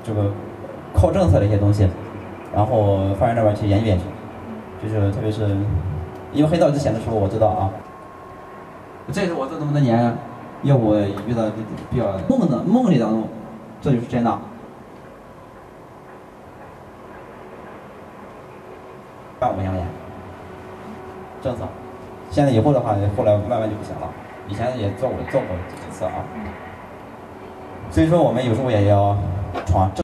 这个靠政策的一些东西，然后法院这边去研究研究，就是特别是因为很早之前的时候我知道啊，这是我这么多年业务遇到比较梦里当中，这就是真的。5年政策，现在以后的话，后来慢慢就不行了。以前也做过几次啊，所以说我们有时候也要闯。